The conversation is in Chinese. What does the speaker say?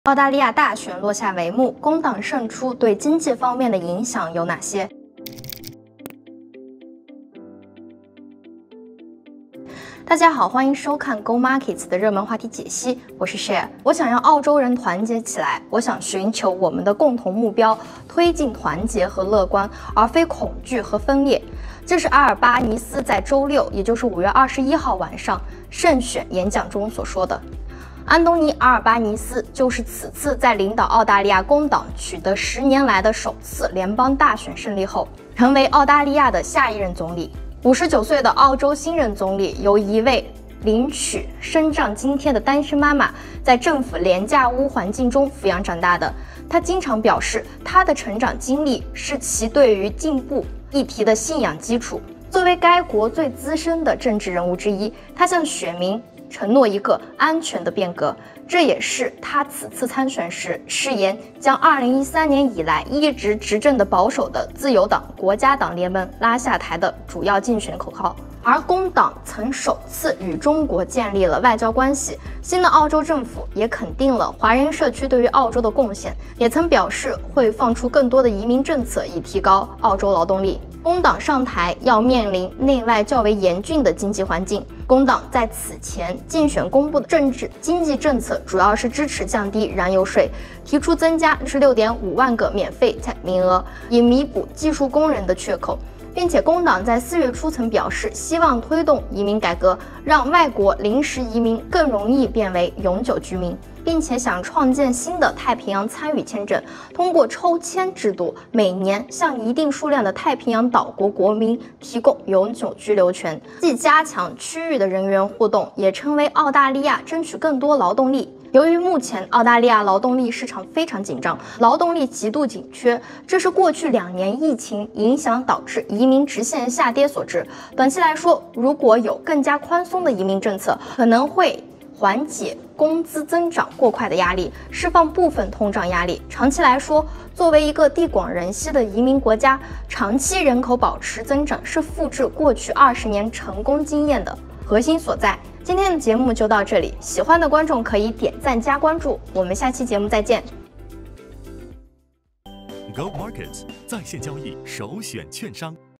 澳大利亚大选落下帷幕，工党胜出对经济方面的影响有哪些？大家好，欢迎收看 Go Markets 的热门话题解析，我是 Share。我想让澳洲人团结起来，我想寻求我们的共同目标，推进团结和乐观，而非恐惧和分裂。这是阿尔巴尼斯在周六，也就是5月21号晚上胜选演讲中所说的。安东尼·阿尔巴尼斯就是此次在领导澳大利亚工党取得10年来的首次联邦大选胜利后，成为澳大利亚的下一任总理。59岁的澳洲新任总理由一位领取生长津贴的单身妈妈在政府廉价屋环境中抚养长大的。他经常表示，他的成长经历是其对于进步议题的信仰基础。作为该国最资深的政治人物之一，他向选民承诺一个安全的变革，这也是他此次参选时誓言将2013年以来一直执政的保守的自由党国家党联盟拉下台的主要竞选口号。而工党曾首次与中国建立了外交关系，新的澳洲政府也肯定了华人社区对于澳洲的贡献，也曾表示会放出更多的移民政策以提高澳洲劳动力。工党上台要面临内外较为严峻的经济环境。工党在此前竞选公布的政治经济政策主要是支持降低燃油税，提出增加16.5万个免费名额，以弥补技术工人的缺口，并且工党在4月初曾表示希望推动移民改革，让外国临时移民更容易变为永久居民，并且想创建新的太平洋参与签证，通过抽签制度，每年向一定数量的太平洋岛国国民提供永久居留权，既加强区域的人员互动，也成为澳大利亚争取更多劳动力。由于目前澳大利亚劳动力市场非常紧张，劳动力极度紧缺，这是过去2年疫情影响导致移民直线下跌所致。短期来说，如果有更加宽松的移民政策，可能会缓解工资增长过快的压力，释放部分通胀压力。长期来说，作为一个地广人稀的移民国家，长期人口保持增长是复制过去20年成功经验的核心所在。今天的节目就到这里，喜欢的观众可以点赞加关注，我们下期节目再见。 Go Markets 在线交易首选券商。